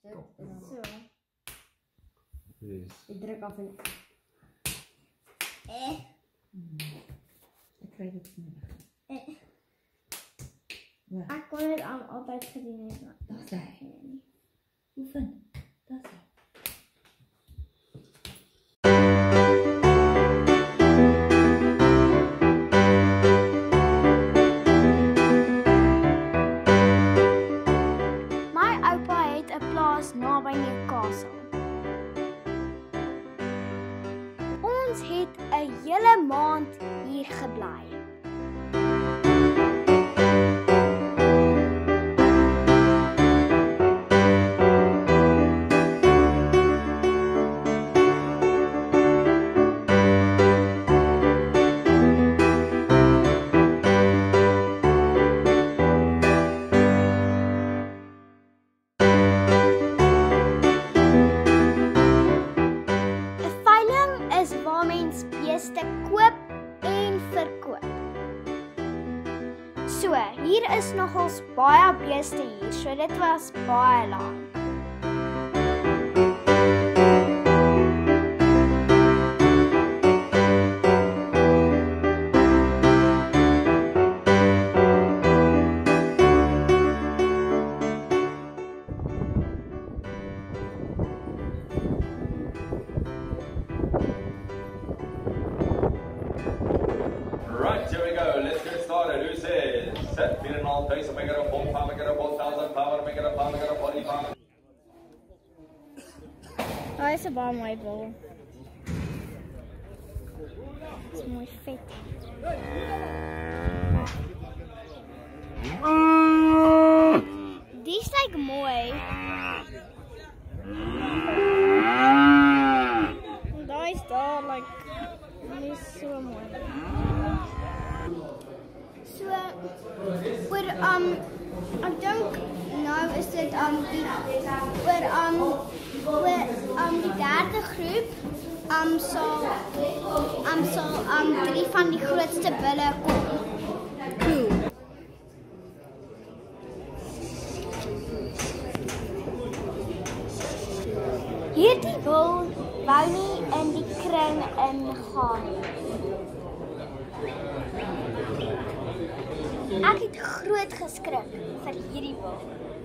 Zo. Ik druk af en... Ik weet het niet. Ik kon het altijd gezien hebben. Dat is hij. Oefen. Dat is hij. Naby Newcastle. Ons het 'n hele maand hier gebly. Koop en verkoop. So, hier is nogals baie beeste hier, so dit was baie lank. Right, here we go. Let's get started. Who says? Set, feet in all place, make it a 4 pound, make it a 4,000 pound, make it a pound, make it a 40 pound. Daar is 'n baie mooi bal. Dit is mooi vet. Die is like mooi. Daar is daar like die is so mooi. So oor ek dink nou is dit die derde groep sal 3 van die grootste bulle kom. Cool. Hierdie bul wou nie in die kring ingaan nie. Ek het groot geskrik vir hierdie bul.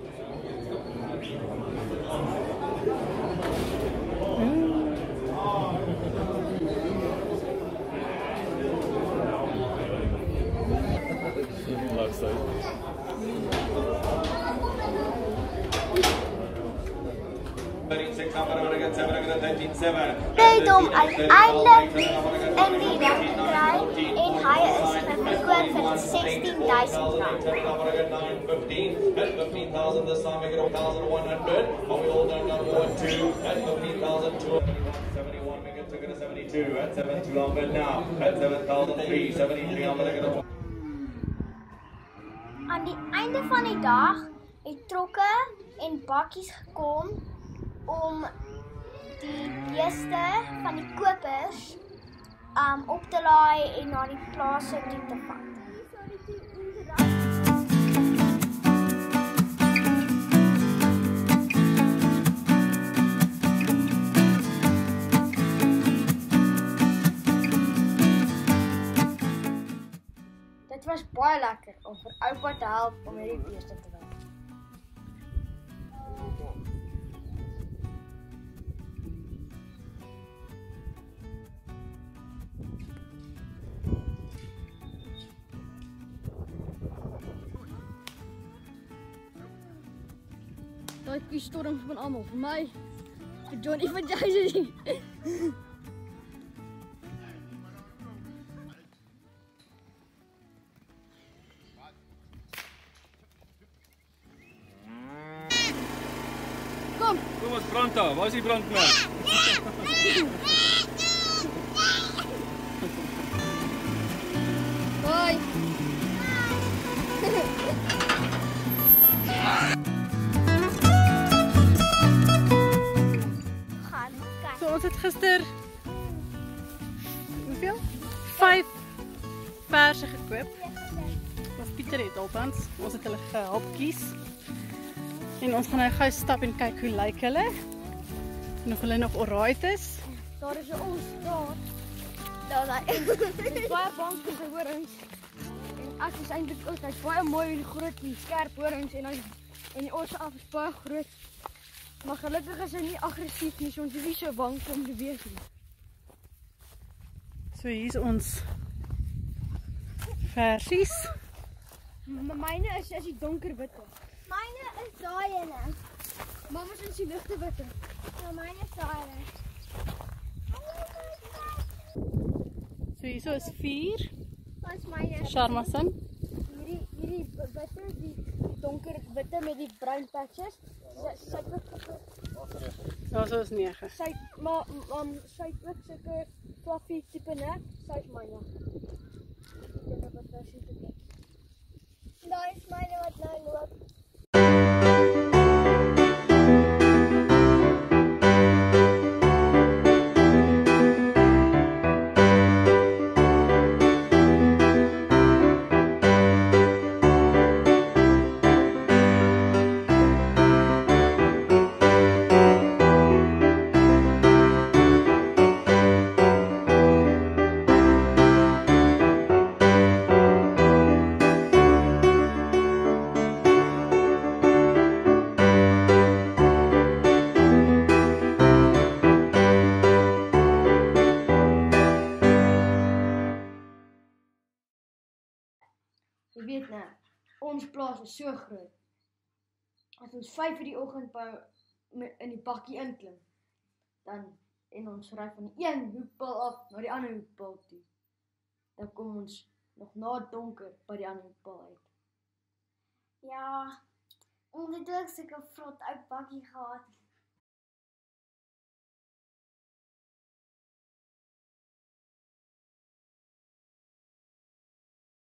Net om uiteindelik in die reg te kry en hy is verkoop vir R16,000. Aan die einde van die dag het trokke en bakkies gekom om die beeste van die kopers op te laai en na die plase toe te vat. Dit was baie lekker om vir oupa te help om hierdie beeste te wek. Daai kiestorm van almal vir my. Vir Johnny van Jason. Kom ons brand daar. Waar is die brandmerk? Hoi. So ons het gister hoeveel? 5 verse gekoop. Of Pieter het althans. Ons het hulle gehelp kies. En ons gaan nou gou stap en kyk hoe lyk hulle. En of hulle nog alright is. Daar is 'n ons daar. Daar is Dis baie bang vir sy horings. En ek is eintlik ook, hy's baie mooi en groot en skerp horings en die oor se af is baie groot. Maar gelukkig is hy nie aggressief nie, so ons is nie so bang om te wees nie. So hier is ons versies. Myne is die donker witte. Myne is daai ene. Mamma se is die ligte witte. Ja, myne is daai ene. So hier is 4. Wat is myne? Sharmasan. Hierdie witte, die donker witte met die bruin patches. Sy Daar is 9. sy het ook sulke fluffy tipe nek. Sy is myne. Daai is myne wat nou loop. Jy weet nou, ons plaas is so groot. As ons 5 in die oggend in die bakkie inklim, en ons ry van die een hoekpaal af na die ander hoekpaal toe, dan kom ons nog na donker by die ander hoekpaal uit. Ja, ons het ook sulke vrot ou bakkie gehad.